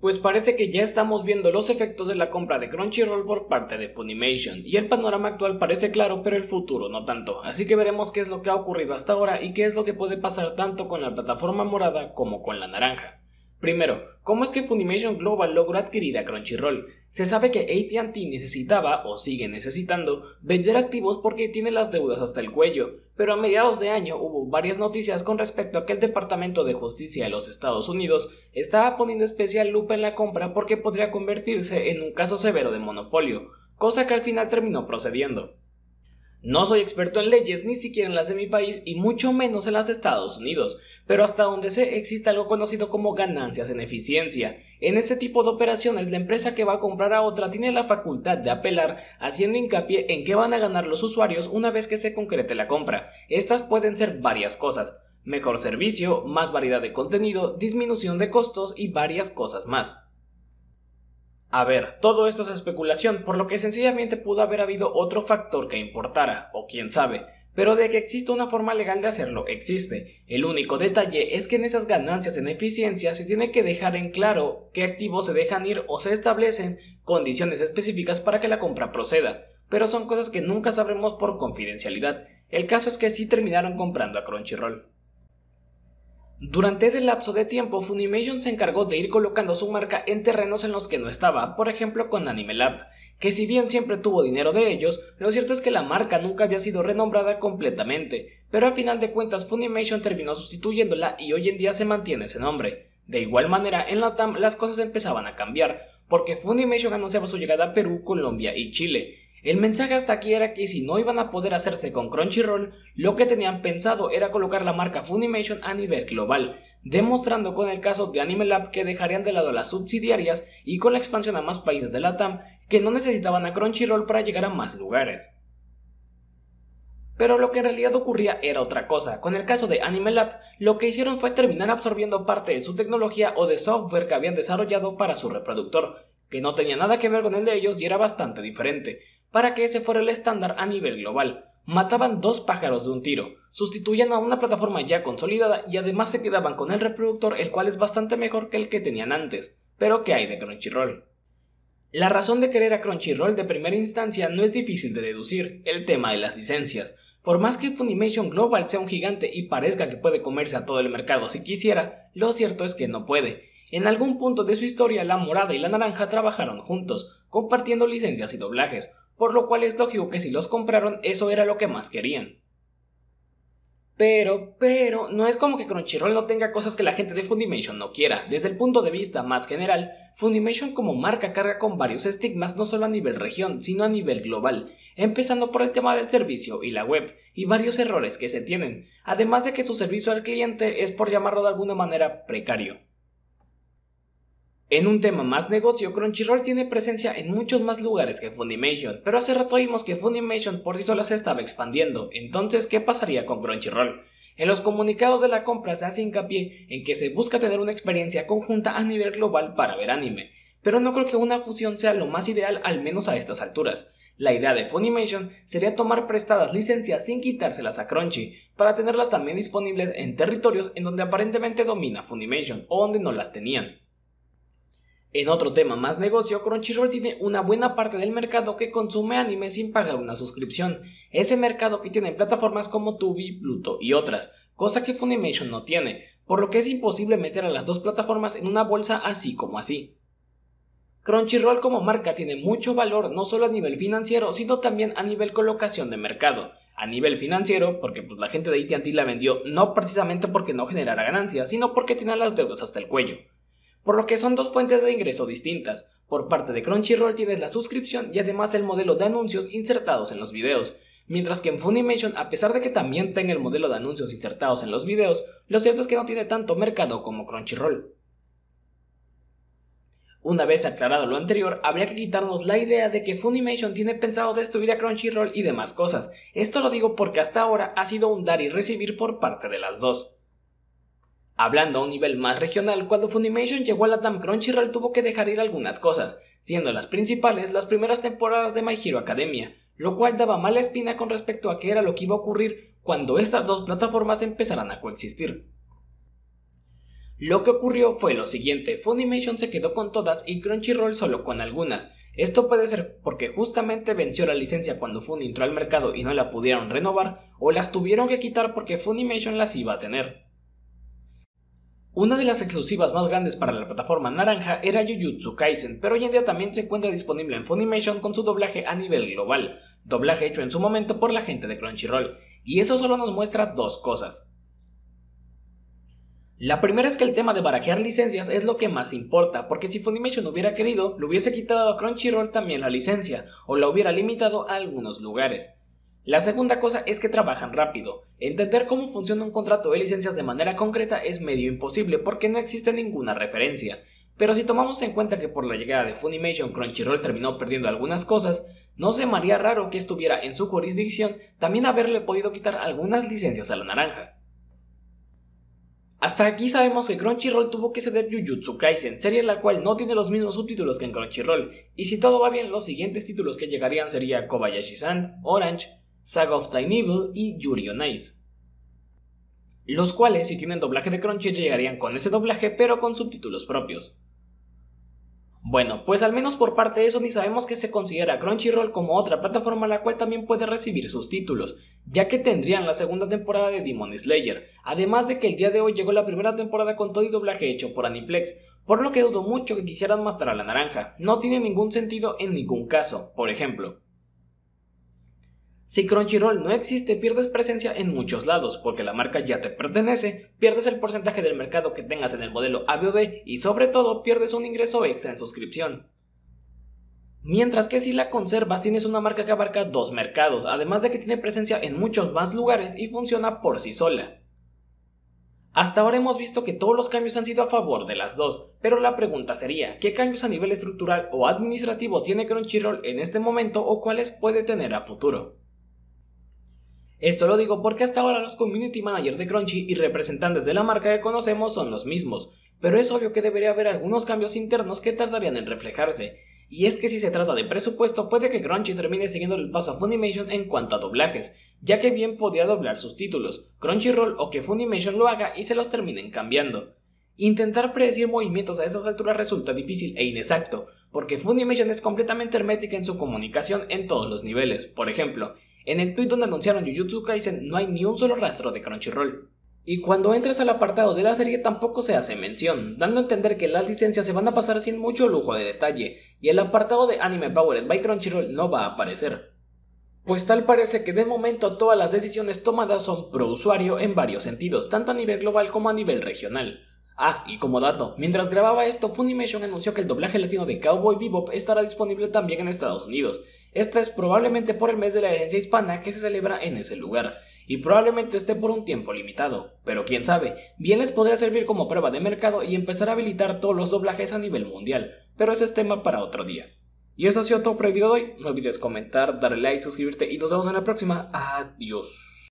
Pues parece que ya estamos viendo los efectos de la compra de Crunchyroll por parte de Funimation, y el panorama actual parece claro, pero el futuro no tanto, así que veremos qué es lo que ha ocurrido hasta ahora y qué es lo que puede pasar tanto con la plataforma morada como con la naranja. Primero, ¿cómo es que Funimation Global logró adquirir a Crunchyroll? Se sabe que AT&T necesitaba, o sigue necesitando, vender activos porque tiene las deudas hasta el cuello, pero a mediados de año hubo varias noticias con respecto a que el Departamento de Justicia de los Estados Unidos estaba poniendo especial lupa en la compra porque podría convertirse en un caso severo de monopolio, cosa que al final terminó procediendo. No soy experto en leyes, ni siquiera en las de mi país y mucho menos en las de Estados Unidos, pero hasta donde sé existe algo conocido como ganancias en eficiencia. En este tipo de operaciones la empresa que va a comprar a otra tiene la facultad de apelar, haciendo hincapié en qué van a ganar los usuarios una vez que se concrete la compra. Estas pueden ser varias cosas: mejor servicio, más variedad de contenido, disminución de costos y varias cosas más. A ver, todo esto es especulación, por lo que sencillamente pudo haber habido otro factor que importara, o quién sabe, pero de que existe una forma legal de hacerlo, existe. El único detalle es que en esas ganancias en eficiencia se tiene que dejar en claro qué activos se dejan ir o se establecen condiciones específicas para que la compra proceda, pero son cosas que nunca sabremos por confidencialidad. El caso es que sí terminaron comprando a Crunchyroll. Durante ese lapso de tiempo, Funimation se encargó de ir colocando su marca en terrenos en los que no estaba, por ejemplo con AnimeLab, que si bien siempre tuvo dinero de ellos, lo cierto es que la marca nunca había sido renombrada completamente, pero al final de cuentas Funimation terminó sustituyéndola y hoy en día se mantiene ese nombre. De igual manera, en LATAM las cosas empezaban a cambiar, porque Funimation anunciaba su llegada a Perú, Colombia y Chile. El mensaje hasta aquí era que si no iban a poder hacerse con Crunchyroll, lo que tenían pensado era colocar la marca Funimation a nivel global, demostrando con el caso de AnimeLab que dejarían de lado las subsidiarias y con la expansión a más países de LATAM que no necesitaban a Crunchyroll para llegar a más lugares. Pero lo que en realidad ocurría era otra cosa. Con el caso de AnimeLab, lo que hicieron fue terminar absorbiendo parte de su tecnología o de software que habían desarrollado para su reproductor, que no tenía nada que ver con el de ellos y era bastante diferente, para que ese fuera el estándar a nivel global. Mataban dos pájaros de un tiro, sustituían a una plataforma ya consolidada y además se quedaban con el reproductor, el cual es bastante mejor que el que tenían antes. Pero ¿qué hay de Crunchyroll? La razón de querer a Crunchyroll de primera instancia no es difícil de deducir: el tema de las licencias. Por más que Funimation Global sea un gigante y parezca que puede comerse a todo el mercado si quisiera, lo cierto es que no puede. En algún punto de su historia la morada y la naranja trabajaron juntos, compartiendo licencias y doblajes, por lo cual es lógico que si los compraron eso era lo que más querían. Pero, no es como que Crunchyroll no tenga cosas que la gente de Funimation no quiera. Desde el punto de vista más general, Funimation como marca carga con varios estigmas no solo a nivel región, sino a nivel global, empezando por el tema del servicio y la web, y varios errores que se tienen, además de que su servicio al cliente es, por llamarlo de alguna manera, precario. En un tema más negocio, Crunchyroll tiene presencia en muchos más lugares que Funimation, pero hace rato vimos que Funimation por sí sola se estaba expandiendo. Entonces, ¿qué pasaría con Crunchyroll? En los comunicados de la compra se hace hincapié en que se busca tener una experiencia conjunta a nivel global para ver anime, pero no creo que una fusión sea lo más ideal, al menos a estas alturas. La idea de Funimation sería tomar prestadas licencias sin quitárselas a Crunchy, para tenerlas también disponibles en territorios en donde aparentemente domina Funimation o donde no las tenían. En otro tema más negocio, Crunchyroll tiene una buena parte del mercado que consume anime sin pagar una suscripción, ese mercado que tiene plataformas como Tubi, Pluto y otras, cosa que Funimation no tiene, por lo que es imposible meter a las dos plataformas en una bolsa así como así. Crunchyroll como marca tiene mucho valor no solo a nivel financiero, sino también a nivel colocación de mercado. A nivel financiero, porque la gente de AT&T la vendió no precisamente porque no generara ganancias, sino porque tenía las deudas hasta el cuello. Por lo que son dos fuentes de ingreso distintas. Por parte de Crunchyroll tienes la suscripción y además el modelo de anuncios insertados en los videos, mientras que en Funimation, a pesar de que también tenga el modelo de anuncios insertados en los videos, lo cierto es que no tiene tanto mercado como Crunchyroll. Una vez aclarado lo anterior, habría que quitarnos la idea de que Funimation tiene pensado destruir a Crunchyroll y demás cosas. Esto lo digo porque hasta ahora ha sido un dar y recibir por parte de las dos. Hablando a un nivel más regional, cuando Funimation llegó a LATAM, Crunchyroll tuvo que dejar ir algunas cosas, siendo las principales las primeras temporadas de My Hero Academia, lo cual daba mala espina con respecto a qué era lo que iba a ocurrir cuando estas dos plataformas empezaran a coexistir. Lo que ocurrió fue lo siguiente: Funimation se quedó con todas y Crunchyroll solo con algunas. Esto puede ser porque justamente venció la licencia cuando Funny entró al mercado y no la pudieron renovar, o las tuvieron que quitar porque Funimation las iba a tener. Una de las exclusivas más grandes para la plataforma naranja era Jujutsu Kaisen, pero hoy en día también se encuentra disponible en Funimation con su doblaje a nivel global, doblaje hecho en su momento por la gente de Crunchyroll, y eso solo nos muestra dos cosas. La primera es que el tema de barajear licencias es lo que más importa, porque si Funimation hubiera querido, le hubiese quitado a Crunchyroll también la licencia, o la hubiera limitado a algunos lugares. La segunda cosa es que trabajan rápido. Entender cómo funciona un contrato de licencias de manera concreta es medio imposible porque no existe ninguna referencia, pero si tomamos en cuenta que por la llegada de Funimation Crunchyroll terminó perdiendo algunas cosas, no se me haría raro que estuviera en su jurisdicción también haberle podido quitar algunas licencias a la naranja. Hasta aquí sabemos que Crunchyroll tuvo que ceder Jujutsu Kaisen, serie la cual no tiene los mismos subtítulos que en Crunchyroll, y si todo va bien, los siguientes títulos que llegarían serían Kobayashi-san, Orange, Saga of Time Evil y Yuri on Ice, los cuales, si tienen doblaje de Crunchy, llegarían con ese doblaje pero con subtítulos propios. Bueno, pues al menos por parte de Sony sabemos que se considera Crunchyroll como otra plataforma la cual también puede recibir sus títulos, ya que tendrían la segunda temporada de Demon Slayer, además de que el día de hoy llegó la primera temporada con todo y doblaje hecho por Aniplex, por lo que dudo mucho que quisieran matar a la naranja. No tiene ningún sentido en ningún caso. Por ejemplo, si Crunchyroll no existe, pierdes presencia en muchos lados, porque la marca ya te pertenece, pierdes el porcentaje del mercado que tengas en el modelo AVOD y sobre todo pierdes un ingreso extra en suscripción. Mientras que si la conservas tienes una marca que abarca dos mercados, además de que tiene presencia en muchos más lugares y funciona por sí sola. Hasta ahora hemos visto que todos los cambios han sido a favor de las dos, pero la pregunta sería, ¿qué cambios a nivel estructural o administrativo tiene Crunchyroll en este momento o cuáles puede tener a futuro? Esto lo digo porque hasta ahora los community managers de Crunchy y representantes de la marca que conocemos son los mismos, pero es obvio que debería haber algunos cambios internos que tardarían en reflejarse, y es que si se trata de presupuesto puede que Crunchy termine siguiendo el paso a Funimation en cuanto a doblajes, ya que bien podría doblar sus títulos, Crunchyroll o que Funimation lo haga y se los terminen cambiando. Intentar predecir movimientos a estas alturas resulta difícil e inexacto, porque Funimation es completamente hermética en su comunicación en todos los niveles. Por ejemplo, en el tweet donde anunciaron Jujutsu Kaisen no hay ni un solo rastro de Crunchyroll. Y cuando entres al apartado de la serie tampoco se hace mención, dando a entender que las licencias se van a pasar sin mucho lujo de detalle, y el apartado de Anime Powered by Crunchyroll no va a aparecer. Pues tal parece que de momento todas las decisiones tomadas son pro usuario en varios sentidos, tanto a nivel global como a nivel regional. Ah, y como dato, mientras grababa esto, Funimation anunció que el doblaje latino de Cowboy Bebop estará disponible también en Estados Unidos. Esto es probablemente por el mes de la herencia hispana que se celebra en ese lugar, y probablemente esté por un tiempo limitado, pero quién sabe, bien les podría servir como prueba de mercado y empezar a habilitar todos los doblajes a nivel mundial, pero ese es tema para otro día. Y eso ha sido todo por el video de hoy, no olvides comentar, darle like, suscribirte y nos vemos en la próxima. Adiós.